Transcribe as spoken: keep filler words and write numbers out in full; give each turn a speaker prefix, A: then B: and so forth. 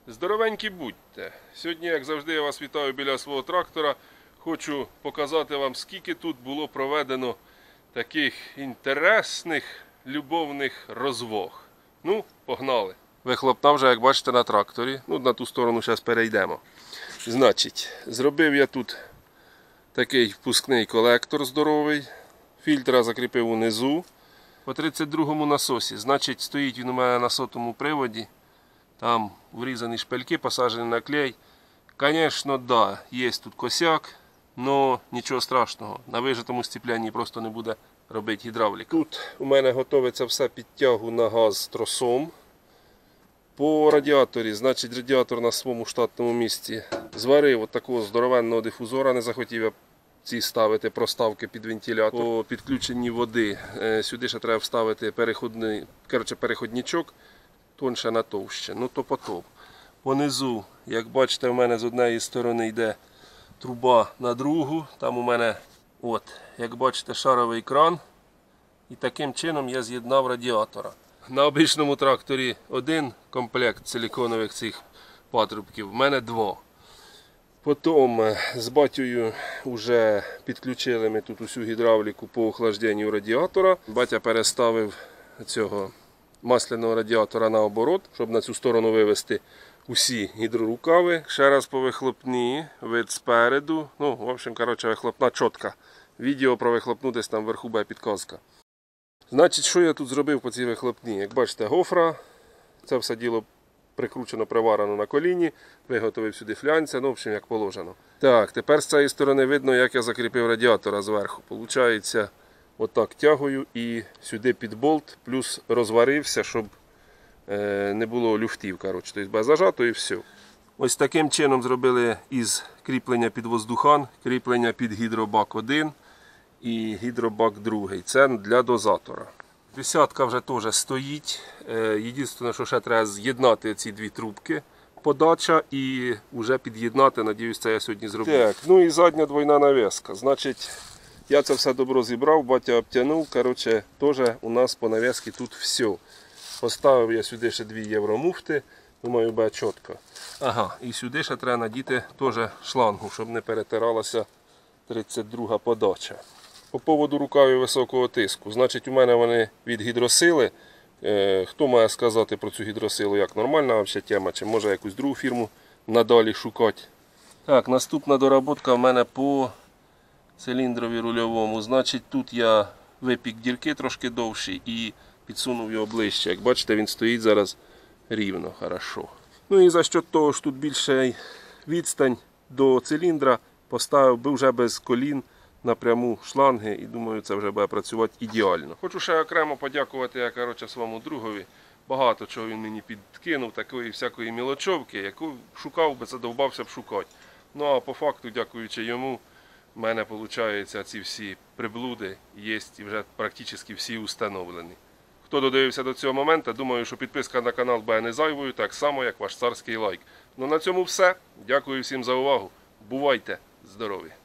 A: Здоровенькі будьте! Сьогодні, як завжди, я вас вітаю біля свого трактора. Хочу показати вам, скільки тут було проведено таких інтересних любовних розваг. Ну, погнали! Вихлопна вже, як бачите, на тракторі. Ну, на ту сторону зараз перейдемо. Значить, зробив я тут такий впускний колектор здоровий. Фільтра закріпив унизу. По тридцять другому насосі. Значить, стоїть він у мене на сотому приводі. Там врізані шпильки, посаджені на клей. Звісно, да, є тут косяк, але нічого страшного. На вижатому степлянні просто не буде робити гідравліка. Тут у мене готовиться все під тягу на газ тросом. По радіаторі, значить, радіатор на своєму штатному місці зварив от такого здоровенного дифузора. Не захотів я ці ставити проставки під вентилятор. По підключенні води сюди ще треба вставити переходний, коротше, переходничок. Тонше на товще, ну то потім. Понизу, як бачите, у мене з однієї сторони йде труба на другу. Там у мене, от, як бачите, шаровий кран. І таким чином я з'єднав радіатора. На обичному тракторі один комплект силіконових цих патрубків, в мене два. Потім з батькою вже підключили ми тут усю гідравліку по охлажденню радіатора. Батя переставив цього масляного радіатора наоборот, щоб на цю сторону вивести усі гідрорукави. Ще раз по вихлопні, вид спереду. Ну, в общем, коротше, вихлопна чітка. Відео про вихлопну десь там вверху буде підказка. Значить, що я тут зробив по цій вихлопні? Як бачите, гофра. Це все діло прикручено, приварено на коліні. Виготовив сюди флянця, ну, в общем, як положено. Так, тепер з цієї сторони видно, як я закріпив радіатора зверху. Получається, отак тягую і сюди під болт, плюс розварився, щоб не було люфтів. Коротше. Тобто без зажато і все. Ось таким чином зробили із кріплення під воздухан, кріплення під гідробак один і гідробак другий. Це для дозатора. Десятка вже теж стоїть. Єдине, що ще треба з'єднати ці дві трубки. Подача і вже під'єднати, надіюсь, це я сьогодні зроблю. Так, ну і задня двойна навіска. Значить, я це все добро зібрав, батя обтягнув. Коротше, теж у нас по нав'язці тут все. Поставив я сюди ще дві євромуфти. Думаю, буде чітко. Ага, і сюди ще треба надіти теж шлангу, щоб не перетиралася тридцять друга подача. По поводу рукавів високого тиску. Значить, у мене вони від гідросили. Е, хто має сказати про цю гідросилу, як нормальна взагалі тема, чи може якусь другу фірму надалі шукати. Так, наступна доработка в мене по циліндрові рульовому. Значить, тут я випік дірки трошки довші і підсунув його ближче. Як бачите, він стоїть зараз рівно, хорошо. Ну і за що того ж тут більше відстань до циліндра, поставив би вже без колін напряму шланги і думаю, це вже буде працювати ідеально. Хочу ще окремо подякувати я, коротше, своєму другові. Багато чого він мені підкинув, такої всякої мілочовки, яку шукав би, задовбався б шукати. Ну а по факту, дякуючи йому, в мене, виходить, ці всі приблуди є і вже практично всі установлені. Хто додивився до цього моменту, думаю, що підписка на канал буде не зайвою, так само, як ваш царський лайк. Ну на цьому все. Дякую всім за увагу. Бувайте здорові!